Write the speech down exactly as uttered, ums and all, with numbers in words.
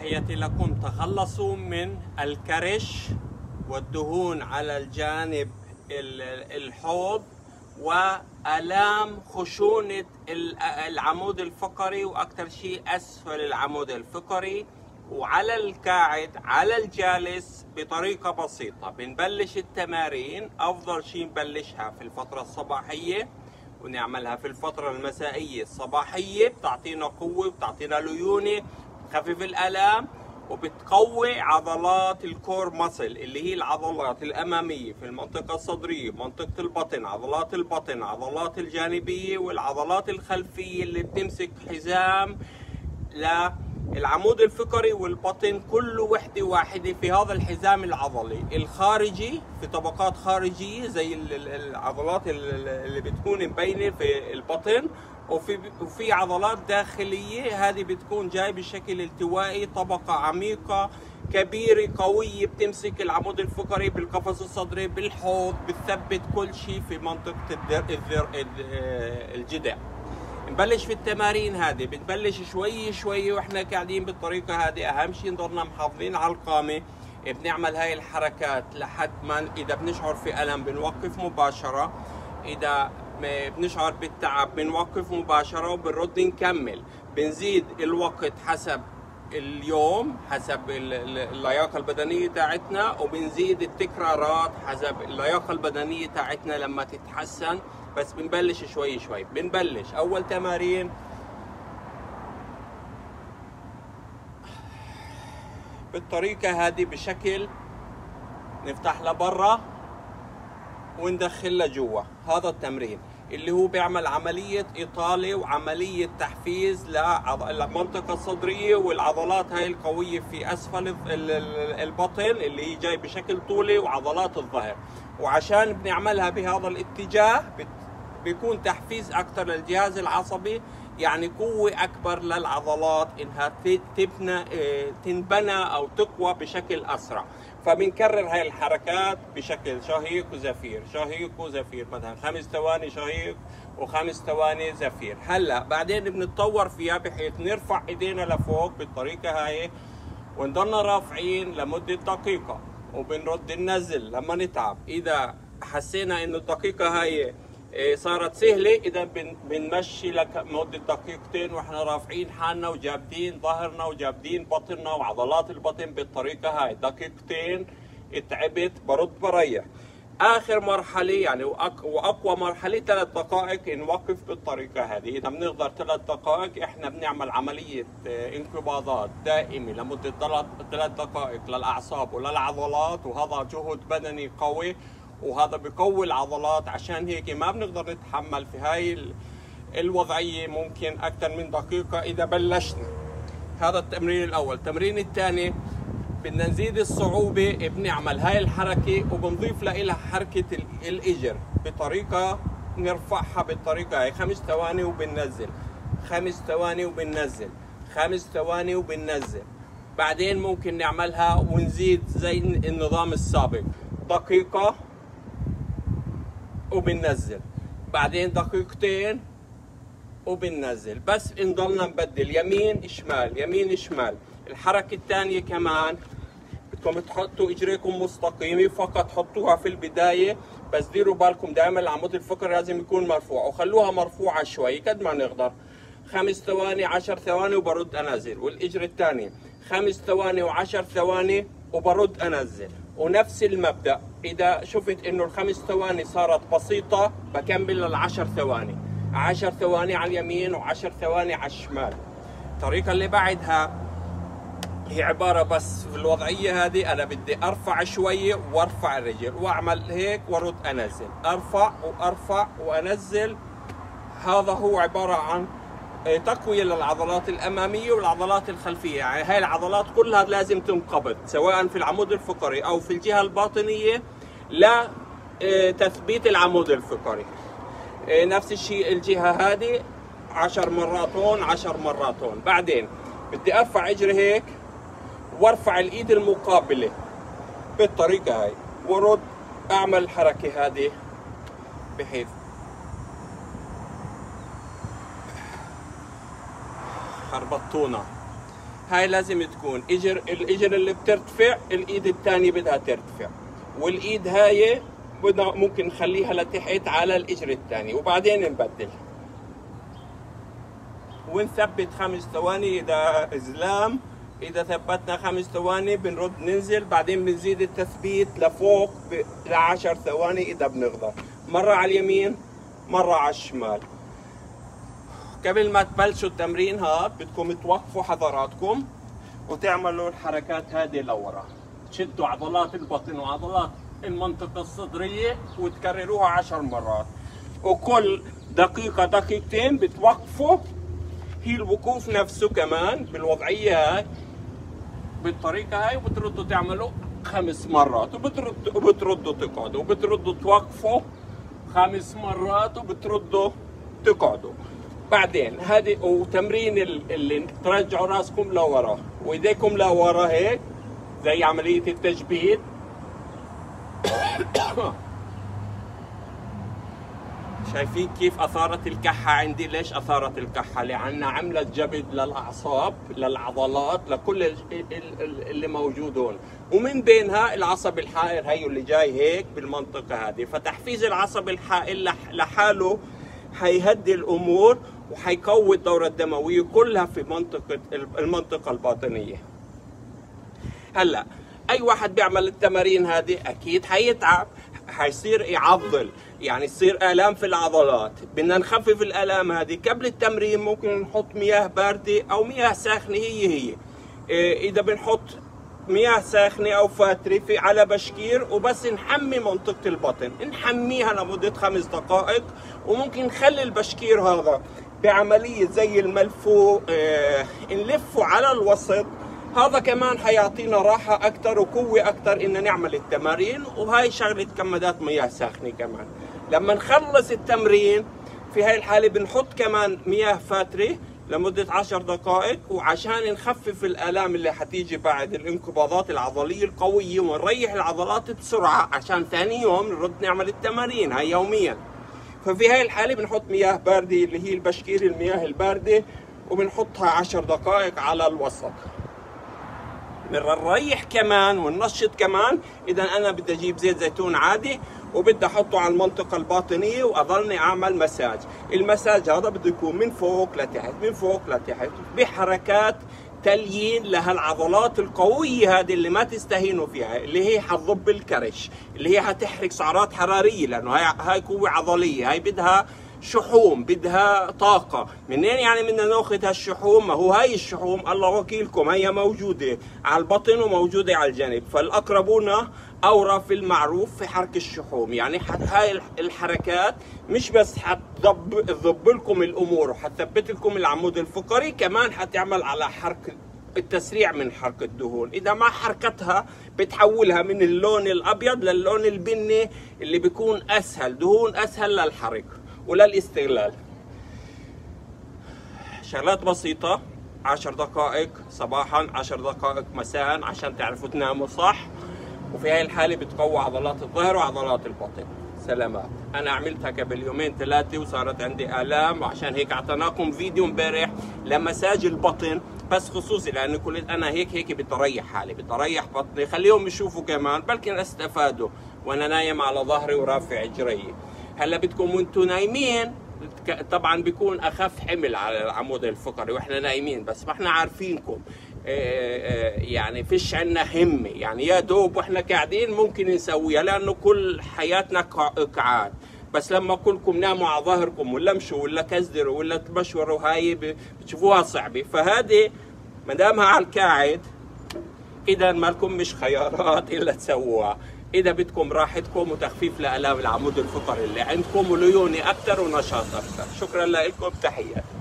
تحياتي لكم. تخلصوا من الكرش والدهون على الجانب الحوض وآلام خشونة العمود الفقري، وأكثر شيء أسفل العمود الفقري وعلى القاعد على الجالس بطريقة بسيطة. بنبلش التمارين، أفضل شيء نبلشها في الفترة الصباحية ونعملها في الفترة المسائية. الصباحية بتعطينا قوة، بتعطينا ليونة، بتخفف الآلام، وبتقوي عضلات الكور ماسل اللي هي العضلات الأمامية في المنطقة الصدرية، منطقة البطن، عضلات البطن، عضلات الجانبية، والعضلات الخلفية اللي بتمسك حزام للعمود الفقري والبطن. كل وحدة واحدة في هذا الحزام العضلي الخارجي في طبقات خارجية زي العضلات اللي بتكون مبينة في البطن، وفي وفي عضلات داخلية هذه بتكون جاي بشكل التوائي، طبقة عميقة كبيرة قوية بتمسك العمود الفقري بالقفص الصدري بالحوض، بتثبت كل شيء في منطقة الذر الجذع. نبلش في التمارين هذه، بنبلش شوي شوي واحنا قاعدين بالطريقة هذه. أهم شيء نضلنا محافظين على القامة. بنعمل هاي الحركات لحد ما إذا بنشعر في ألم بنوقف مباشرة، إذا بنشعر بالتعب بنوقف مباشرة وبنرد نكمل. بنزيد الوقت حسب اليوم، حسب اللياقة البدنية تاعتنا، وبنزيد التكرارات حسب اللياقة البدنية تاعتنا لما تتحسن. بس بنبلش شوي شوي. بنبلش أول تمارين بالطريقة هذه بشكل نفتح لبرا وندخل لجوا. هذا التمرين اللي هو بيعمل عملية إطالة وعملية تحفيز للمنطقة الصدرية والعضلات هاي القوية في أسفل البطن اللي هي جاي بشكل طولي، وعضلات الظهر. وعشان بنعملها بهذا الاتجاه بيكون تحفيز أكثر للجهاز العصبي، يعني قوة أكبر للعضلات إنها تبنى تنبنى أو تقوى بشكل أسرع. فبنكرر هاي الحركات بشكل شهيق وزفير، شهيق وزفير، مثلا خمس ثواني شهيق وخمس ثواني زفير. هلا بعدين بنتطور فيها بحيث نرفع ايدينا لفوق بالطريقة هاي ونضلنا رافعين لمدة دقيقة، وبنرد ننزل لما نتعب. إذا حسينا إنه الدقيقة هاي صارت سهلة، إذا بنمشي لك مدة دقيقتين واحنا رافعين حالنا وجابدين ظهرنا وجابدين بطننا وعضلات البطن بالطريقة هاي. دقيقتين تعبت برد بريح. آخر مرحلة يعني وأقوى مرحلة ثلاث دقائق نوقف بالطريقة هذه. إذا بنقدر ثلاث دقائق احنا بنعمل عملية انقباضات دائمة لمدة ثلاث دقائق للأعصاب وللعضلات، وهذا جهد بدني قوي، وهذا بقوي العضلات. عشان هيك ما بنقدر نتحمل في هاي الوضعية ممكن أكثر من دقيقة إذا بلشنا. هذا التمرين الأول. التمرين الثاني بدنا نزيد الصعوبة، بنعمل هاي الحركة وبنضيف لها حركة الإجر بطريقة نرفعها بالطريقة هاي. خمس ثواني وبننزل، خمس ثواني وبننزل، خمس ثواني وبننزل. بعدين ممكن نعملها ونزيد زي النظام السابق، دقيقة وبننزل، بعدين دقيقتين وبننزل. بس نضلنا نبدل يمين شمال يمين شمال. الحركة الثانية كمان بدكم تحطوا اجريكم مستقيمة، فقط حطوها في البداية، بس ديروا بالكم دائما العمود الفقري لازم يكون مرفوع، وخلوها مرفوعة شوي قد ما نقدر. خمس ثواني عشر ثواني وبرد انزل. والاجر الثاني خمس ثواني وعشر ثواني وبرد انزل. ونفس المبدأ، إذا شفت إنه الخمس ثواني صارت بسيطة بكمل للعشر ثواني، عشر ثواني على اليمين وعشر ثواني على الشمال. الطريقة اللي بعدها هي عبارة بس في الوضعية هذه أنا بدي أرفع شوية وأرفع الرجل وأعمل هيك وأرد أنزل، أرفع وأرفع وأنزل. هذا هو عبارة عن تقوية للعضلات الأمامية والعضلات الخلفية. يعني هاي العضلات كلها لازم تنقبض سواء في العمود الفقري أو في الجهة الباطنية لتثبيت العمود الفقري. نفس الشيء الجهة هذه عشر مرات هون عشر مرات هون. بعدين بدي أرفع إجري هيك وارفع الإيد المقابلة بالطريقة هاي ورد أعمل الحركة هذه بحيث خربطونا. هاي لازم تكون اجر الاجر اللي بترتفع، الايد الثانيه بدها ترتفع، والايد هاي بدنا ممكن نخليها لتحت على الاجر الثاني وبعدين نبدل ونثبت خمس ثواني. اذا ازلام اذا ثبتنا خمس ثواني بنرد ننزل، بعدين بنزيد التثبيت لفوق ل عشر ثواني اذا بنقدر، مره على اليمين مره على الشمال. قبل ما تبلشوا التمرين هذا بدكم توقفوا حضراتكم وتعملوا الحركات هذه لورا، تشدوا عضلات البطن وعضلات المنطقة الصدرية وتكرروها عشر مرات، وكل دقيقة دقيقتين بتوقفوا. هي الوقوف نفسه كمان بالوضعية هاي بالطريقة هاي، وبتردوا تعملوا خمس مرات وبتردوا وبتردوا تقعدوا وبتردوا توقفوا خمس مرات وبتردوا تقعدوا. بعدين هذه وتمرين اللي ترجعوا راسكم لورا وايديكم لورا هيك زي عملية التجبيد. شايفين كيف اثارت الكحة عندي؟ ليش اثارت الكحة؟ لأن عملت جبد للاعصاب للعضلات لكل اللي موجودون، ومن بينها العصب الحائر هيو اللي جاي هيك بالمنطقة هذه. فتحفيز العصب الحائر لحاله حيهدي الامور وحيقوي الدورة الدموية كلها في منطقة المنطقة الباطنية. هلا اي واحد بيعمل التمارين هذه اكيد حيتعب، حيصير يعضل، يعني يصير الام في العضلات. بدنا نخفف الالام هذه. قبل التمرين ممكن نحط مياه باردة او مياه ساخنة، هي هي إيه اذا بنحط مياه ساخنة او فاترة في على بشكير وبس نحمي منطقة البطن، نحميها لمدة خمس دقائق، وممكن نخلي البشكير هذا بعملية زي الملفو إيه نلفه على الوسط. هذا كمان حيعطينا راحة أكثر وقوة أكثر إن نعمل التمارين. وهاي شغلة كمادات مياه ساخنة كمان. لما نخلص التمرين في هاي الحالة بنحط كمان مياه فاترة لمدة عشر دقائق، وعشان نخفف الآلام اللي حتيجي بعد الانقباضات العضلية القوية، ونريح العضلات بسرعة عشان ثاني يوم نرد نعمل التمارين هاي يوميا. ففي هاي الحالة بنحط مياه باردة اللي هي البشكير المياه الباردة، وبنحطها عشر دقائق على الوسط. بنريح كمان وننشط كمان. اذا انا بدي اجيب زيت زيتون عادي وبدي احطه على المنطقه الباطنيه واظلني اعمل مساج. المساج هذا بده يكون من فوق لتحت من فوق لتحت بحركات تليين لهالعضلات القويه هذه اللي ما تستهينوا فيها، اللي هي حتضب الكرش، اللي هي حتحرق سعرات حراريه، لانه هاي هاي قوه عضليه، هاي بدها شحوم، بدها طاقة. منين يعني بدنا ناخذ هالشحوم؟ ما هو هاي الشحوم الله وكيلكم هي موجودة على البطن وموجودة على الجانب، فالأقربون أورى في المعروف في حرك الشحوم. يعني هاي الحركات مش بس حتضب تضب لكم الأمور وحتثبت لكم العمود الفقري، كمان حتعمل على حرك التسريع من حرق الدهون. إذا ما حركتها بتحولها من اللون الأبيض للون البني اللي بيكون أسهل، دهون أسهل للحرق وللاستغلال. شغلات بسيطة، عشر دقائق صباحا عشر دقائق مساء عشان تعرفوا تناموا صح. وفي هاي الحالة بتقوى عضلات الظهر وعضلات البطن. سلامات. أنا عملتها قبل يومين ثلاثة وصارت عندي آلام، وعشان هيك أعطيناكم فيديو امبارح لمساج البطن بس خصوصي، لأنه كل أنا هيك هيك بتريح حالي، بتريح بطني، خليهم يشوفوا كمان بلكن استفادوا وأنا نايم على ظهري ورافع اجري. هلا بدكم وانتم نايمين طبعا بيكون اخف حمل على العمود الفقري واحنا نايمين، بس ما احنا عارفينكم يعني فيش عنا همه، يعني يا دوب واحنا قاعدين ممكن نسويها لانه كل حياتنا قعاد. بس لما كلكم ناموا على ظهركم ولا امشوا ولا كزدروا ولا تبشوروا هاي بتشوفوها صعبه. فهذه ما دامها على القاعد اذا ما لكم مش خيارات الا تسووها. إذا بدكم راحتكم وتخفيف لآلام العمود الفقري اللي عندكم وليوني أكثر ونشاط أكثر. شكرا لكم، تحياتي.